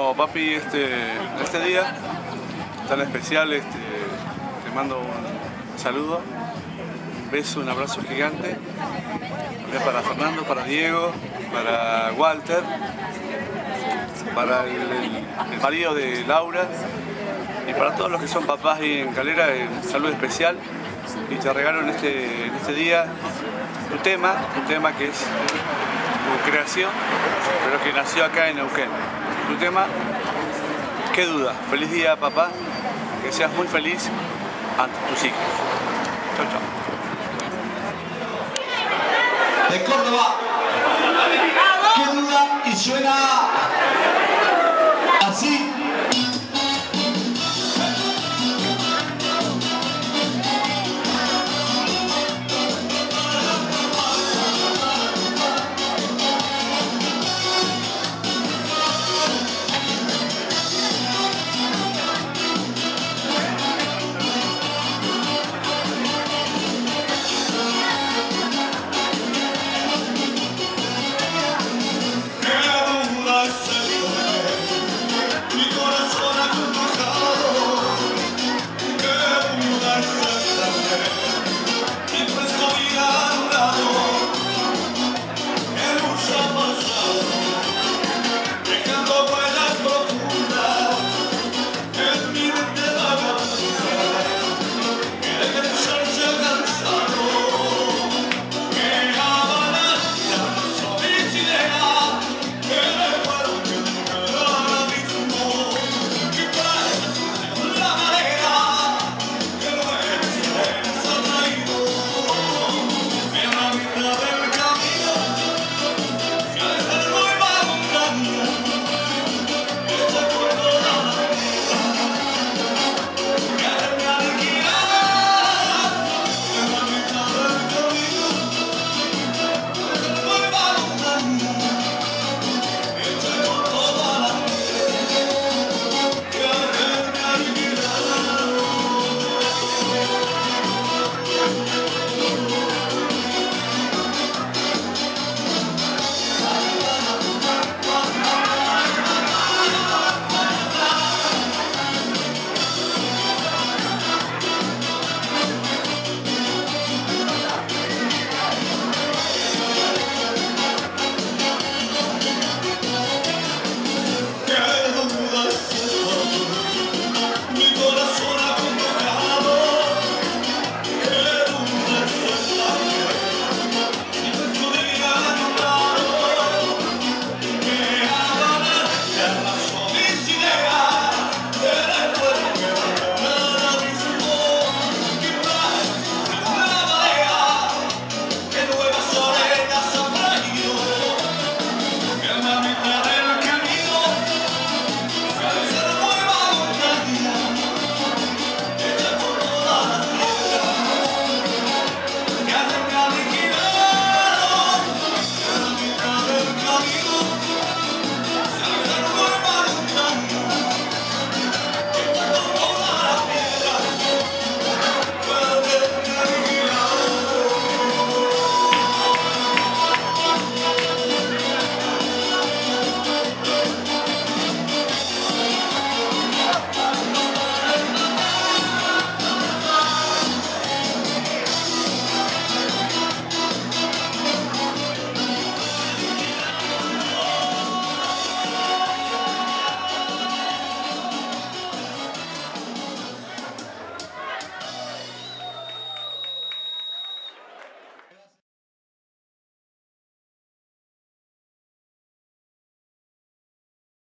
Bueno, papi, este día tan especial, te mando un saludo, un beso, un abrazo gigante. Para Fernando, para Diego, para Walter, para el marido de Laura y para todos los que son papás ahí en Calera, un saludo especial. Y te regalo en este día tu tema que es tu creación, pero que nació acá en Neuquén. Tu tema, qué duda. Feliz día, papá, que seas muy feliz ante tus hijos. Chau, chau. De Córdoba, qué duda, y suena